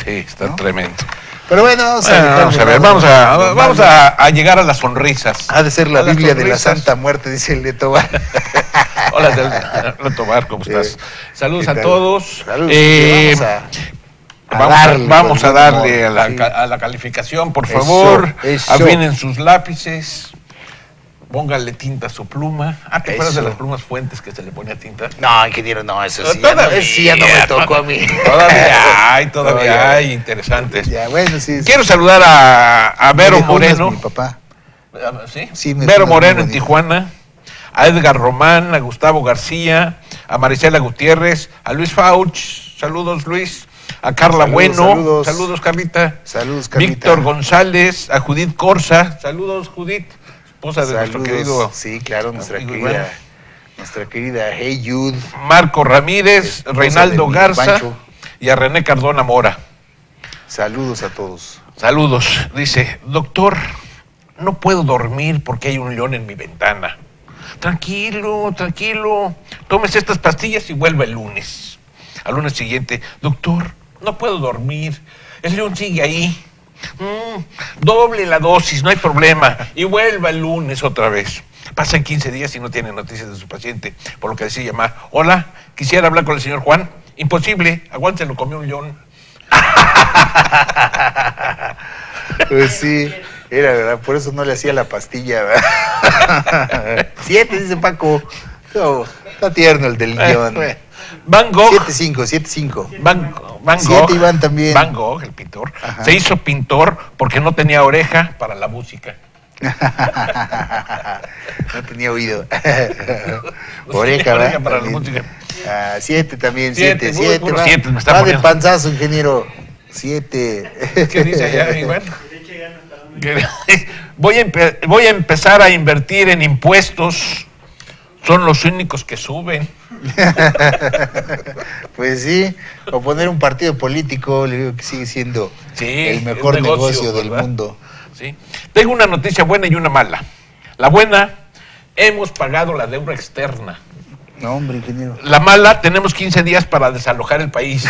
Sí, está, ¿no?, tremendo. Pero bueno, vamos a llegar a las sonrisas. Ha de ser la Biblia de la Santa Muerte, dice el Letobar. Hola, Letobar, ¿cómo estás? Saludos a todos. Saludos. Vamos a darle a la calificación, por favor. Afinen sus lápices. Póngale tinta a su pluma. ¿Te acuerdas de las plumas Fuentes que se le ponía tinta? No, ingeniero, no, eso sí, ya no me tocó a mí. Todavía hay interesantes. Ya, bueno, sí. Quiero saludar a Vero Moreno. Mi papá. ¿Sí? Vero Moreno en Tijuana, a Edgar Román, a Gustavo García, a Marisela Gutiérrez, a Luis Fauch, saludos Luis, a Carla Bueno, saludos Carlita, Víctor González, a Judith Corsa, saludos Judith, esposa de nuestro querido. Sí, claro, nuestra querida Hey Jude. Marco Ramírez, Reinaldo Garza Pancho. Y a René Cardona Mora. Saludos a todos. Saludos, dice, doctor, no puedo dormir porque hay un león en mi ventana. Tranquilo, tómese estas pastillas y vuelva el lunes. Al lunes siguiente, doctor, no puedo dormir, el león sigue ahí. Doble la dosis, no hay problema. Y vuelva el lunes otra vez. Pasan 15 días y no tiene noticias de su paciente, por lo que decide llamar. Hola, quisiera hablar con el señor Juan. Imposible, aguante, lo comió un león. Pues sí, era verdad, por eso no le hacía la pastilla, ¿verdad? 7, dice Paco. No, está tierno el del león. Van Gogh. 7-5. Van Gogh. 7 Iván también. Van Gogh, el pintor. Ajá. Se hizo pintor porque no tenía oreja para la música. No tenía oído. Oreja para la música. 7 también, 7. Va de panzazo, ingeniero. 7. ¿Qué dice allá, Iván? Voy a empezar a invertir en impuestos. Son los únicos que suben. Pues sí, o poner un partido político, le digo que sigue siendo el mejor negocio del mundo. Sí. Tengo una noticia buena y una mala. La buena, hemos pagado la deuda externa. No, hombre, ingeniero. La mala, tenemos 15 días para desalojar el país.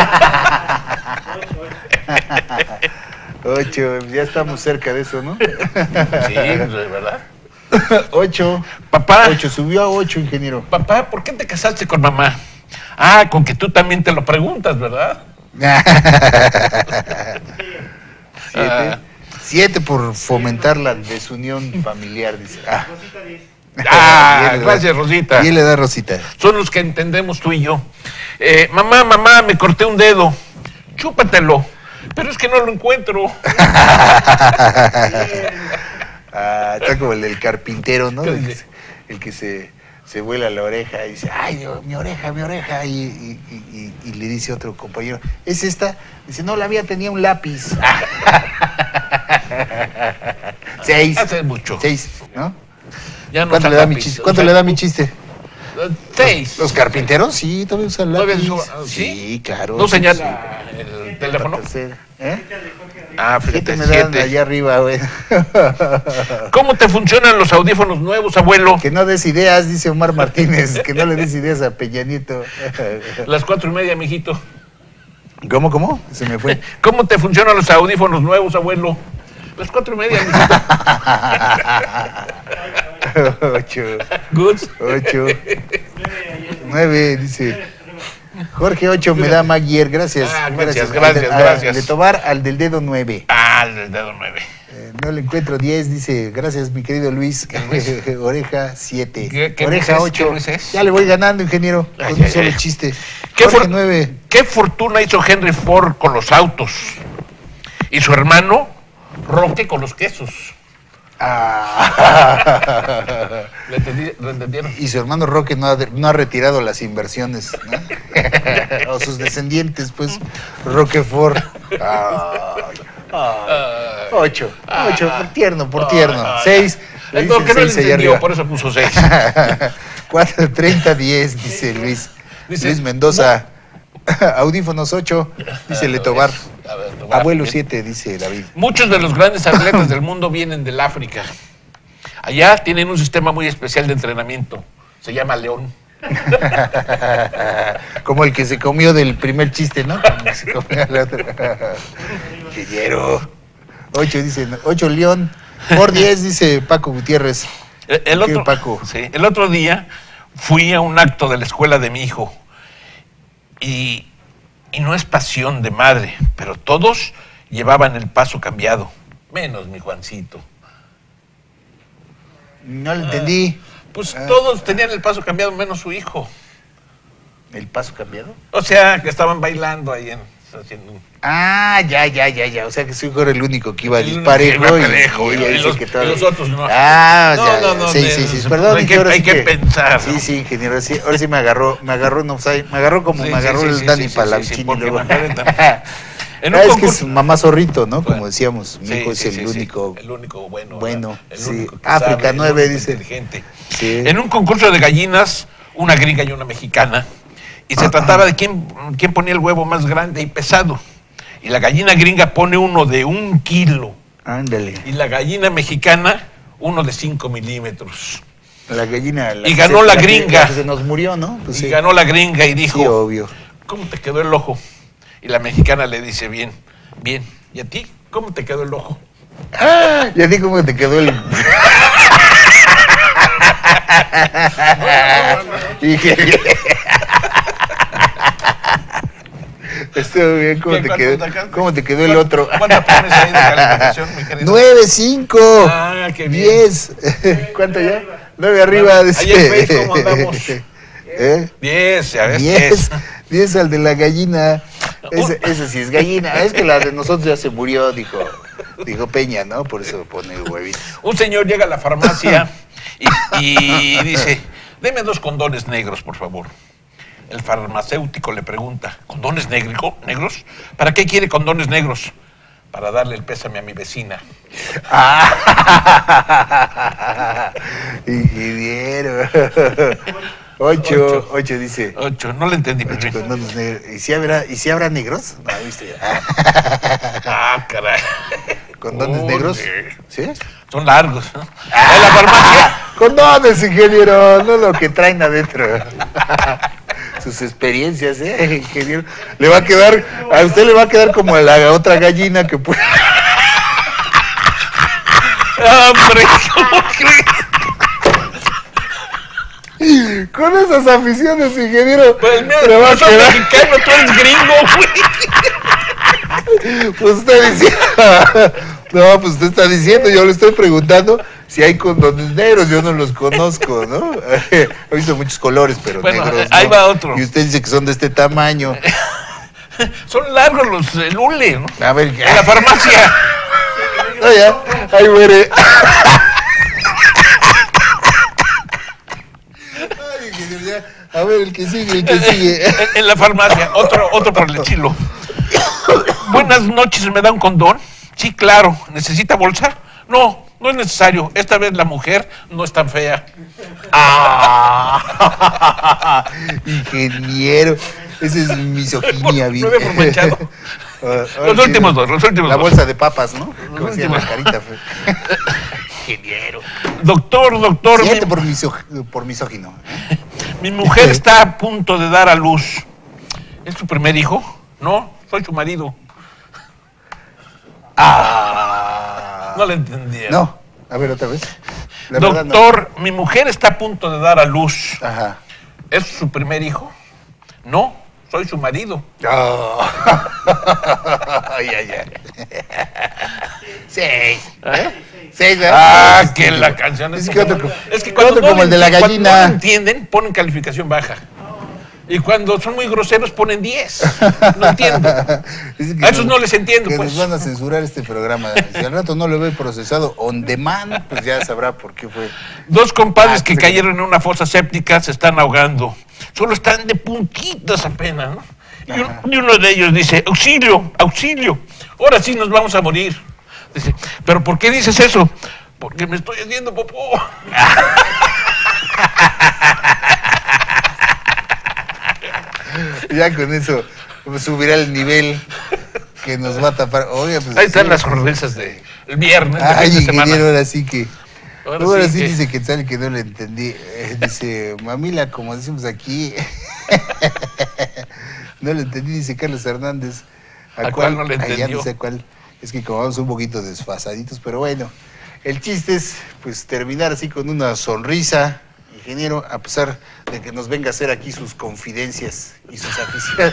8, ya estamos cerca de eso, ¿no? Sí, de verdad. 8. Papá. 8, subió a 8, ingeniero. Papá, ¿por qué te casaste con mamá? Con que tú también te lo preguntas, ¿verdad? 7 por fomentar la desunión familiar, dice. Gracias, Rosita. Y le da Rosita. Son los que entendemos tú y yo. Mamá, me corté un dedo. Chúpatelo. Pero es que no lo encuentro. Está como el del carpintero, ¿no? El que se vuela la oreja y dice, ay, Dios, mi oreja. Y le dice a otro compañero, ¿es esta? Dice, no, la mía tenía un lápiz. 6. Hace mucho. 6, ¿no? Ya no. ¿Cuánto le da mi chiste? ¿Cuánto le da mi chiste? 6. ¿Los carpinteros? Sí, todavía usan lápiz. ¿Sí? Claro. ¿No señala el teléfono? Fíjate, me dan allá arriba, güey. ¿Cómo te funcionan los audífonos nuevos, abuelo? Que no des ideas, dice Omar Martínez. Que no le des ideas a Peña Nieto. Las 4:30, mijito. ¿Cómo? Se me fue. ¿Cómo te funcionan los audífonos nuevos, abuelo? Las 4:30, mijito. 8. Good. 8. 9, dice. Jorge 8 me da Maguier, gracias. Gracias. De Tobar al del dedo 9. Al del dedo 9. No le encuentro 10, dice, gracias mi querido Luis. Oreja 7. ¿Qué Oreja 8. Ya le voy ganando, ingeniero, con un solo chiste. Jorge 9. ¿Qué fortuna hizo Henry Ford con los autos? Y su hermano Roque con los quesos. ¿Lo entendieron? Y su hermano Roque no ha retirado las inversiones, ¿no? O sus descendientes, pues, Roquefort. 8, por tierno. 6. No, que no le entendió, por eso puso 6. 4:30, 10, dice Luis. Luis Mendoza. Audífonos 8, dice Letobar. Abuelo 7, dice David. Muchos de los grandes atletas del mundo vienen del África. Allá tienen un sistema muy especial de entrenamiento. Se llama León. Como el que se comió del primer chiste, ¿no? Como se comió el otro. Ingeniero. 8, dice, 8 León. Por 10, dice Paco Gutiérrez. El otro, Paco? Sí, el otro día fui a un acto de la escuela de mi hijo y no es pasión de madre, pero todos llevaban el paso cambiado, menos mi Juancito. No lo entendí. Pues todos tenían el paso cambiado, menos su hijo. ¿El paso cambiado? O sea, que estaban bailando ahí haciendo un... Ah, ya. O sea que su hijo era el único que iba El disparejo. único que iba parejo, y los otros no. Ah, No, ya. Sí. Perdón, hay que pensar. Sí, ingeniero. Sí, ahora sí me agarró en offside. Me agarró como me agarró el Dani Palanchini. Es que es mamá zorrito, ¿no? Como decíamos, mi hijo es el único. El único bueno. El sí. único que África sabe, 9, dice. Inteligente. Sí. En un concurso de gallinas, una gringa y una mexicana, y se trataba de quién ponía el huevo más grande y pesado. Y la gallina gringa pone uno de 1 kilo. Ándale. Y la gallina mexicana, uno de 5 milímetros. La gallina. Y ganó la gringa. La que se nos murió, ¿no? Pues y ganó la gringa y dijo, sí, obvio. ¿Cómo te quedó el ojo? Y la mexicana le dice, bien. ¿Y a ti? ¿Cómo te quedó el ojo? ¿Y a ti cómo te quedó el...? Estuvo bien, ¿cómo te quedó el otro? ¿Cuánto pones ahí de calificación, mi querido? 9.5. Ah, qué bien. 10. ¿Cuánto ya? 9 arriba. Bueno, ahí en Face, ¿cómo andamos? 10, ya ves. 10 al de la gallina. Esa sí es gallina. Es que la de nosotros ya se murió, dijo Peña, ¿no? Por eso pone el huevito. Un señor llega a la farmacia y dice, deme 2 condones negros, por favor. El farmacéutico le pregunta, ¿condones negros? ¿Para qué quiere condones negros? Para darle el pésame a mi vecina. Ingeniero. 8 dice. 8, no le entendí. 8 condones negros. ¿Y si habrá negros? No, viste. Caray. ¿Condones negros? ¿Sí? Son largos, ¿no? En la farmacia. Condones, ingeniero, no lo que traen adentro. Sus experiencias, ingeniero. A usted le va a quedar como a la otra gallina que puede. ¡Hombre! ¿Cómo crees? Con esas aficiones, ingeniero. Pues mira, no soy mexicano, tú eres gringo, güey. Pues usted dice. No, pues usted está diciendo, yo le estoy preguntando si hay condones negros, yo no los conozco, ¿no? He visto muchos colores, pero negros no. Ahí va otro. Y usted dice que son de este tamaño. Son largos los lule, ¿no? A ver, en la farmacia. No, ya, ahí muere. Ay, a ver, el que sigue. En la farmacia, otro por el chilo. Buenas noches, ¿me da un condón? Sí, claro. ¿Necesita bolsa? No es necesario. Esta vez la mujer no es tan fea. Ingeniero. Esa es misoginia, bien. No me los últimos dos. La bolsa de papas, ¿no? Como decía la carita. Ingeniero. Doctor. Siete por misógino. Mi mujer está a punto de dar a luz. ¿Es su primer hijo? No, soy su marido. No le entendía. No, a ver otra vez. Doctor, mi mujer está a punto de dar a luz. Ajá. ¿Es su primer hijo? No, soy su marido. Ay. 6. 6, que la canción es que cuando como el de la gallina. Cuando no entienden, ponen calificación baja. Y cuando son muy groseros ponen 10. No entiendo. A esos no les entiendo, que pues. Nos van a censurar este programa. Si al rato no lo ve procesado on demand, pues ya sabrá por qué fue. 2 compadres que cayeron en una fosa séptica se están ahogando. Solo están de puntitas apenas, ¿no? Y uno de ellos dice, auxilio, ahora sí nos vamos a morir. Dice, ¿pero por qué dices eso? Porque me estoy haciendo popó. Ya con eso subirá el nivel que nos va a tapar. Oye, pues, ahí están las sonrisas del viernes. Ay, ingeniero, ahora sí que. Ahora sí que... dice que tal que no le entendí. Dice, mamila, como decimos aquí. No lo entendí, dice Carlos Hernández. ¿A cuál no le Ya entendió? no sé cuál. Es que como vamos un poquito desfasaditos, pero bueno. El chiste es, pues, terminar así con una sonrisa, ingeniero, a pesar de que nos venga a hacer aquí sus confidencias y sus aficiones.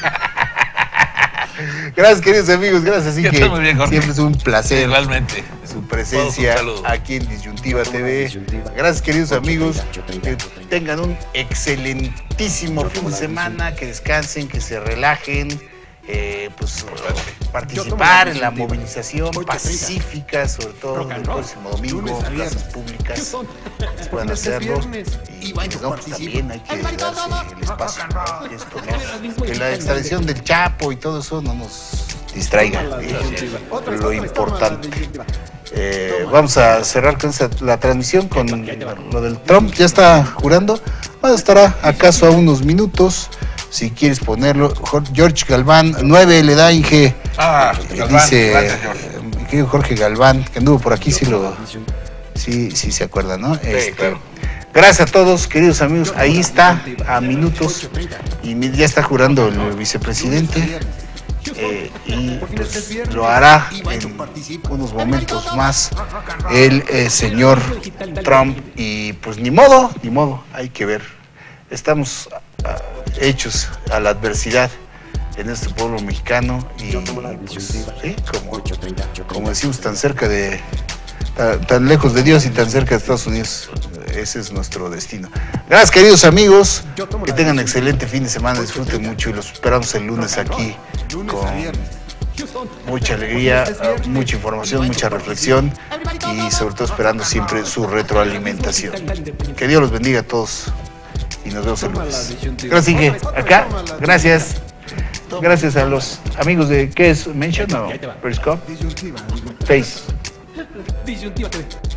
Gracias, queridos amigos, gracias. Así que Muy bien, Jorge. siempre es un placer Igualmente. su presencia Todos un saludo. aquí en Disyuntiva TV. Gracias, queridos amigos. Que tengan un excelentísimo fin de semana, que descansen, que se relajen. Pues participar en la movilización pacífica, sobre todo el próximo domingo, plazas públicas, puedan hacerlo. Y pues, no, pues también hay que darse el espacio. Esto, ¿no? Que la extradición del Chapo y todo eso no nos distraiga de lo importante. Vamos a cerrar con la transmisión con lo del Trump. Ya está jurando. Estará acaso a unos minutos. Si quieres ponerlo, George Galván, 9 le da Inge. Galván, dice, gracias, George. mi querido Jorge Galván, que anduvo por aquí, sí se acuerda, ¿no? Claro. Gracias a todos, queridos amigos. Ahí está, a minutos, y ya está jurando el vicepresidente. Y pues, lo hará en unos momentos más el señor Trump. Y pues ni modo, hay que ver. Estamos hechos a la adversidad en este pueblo mexicano y pues, sí, como decimos, tan cerca de tan lejos de Dios y tan cerca de Estados Unidos. Ese es nuestro destino. Gracias, queridos amigos, que tengan excelente fin de semana, disfruten mucho y los esperamos el lunes aquí con mucha alegría, mucha información, mucha reflexión y sobre todo esperando siempre su retroalimentación. Que Dios los bendiga a todos y nos vemos el lunes. Gracias, Inge. Acá, gracias. Gracias a los amigos de, ¿qué es? ¿Mention o Periscope? Face. Disyuntiva TV.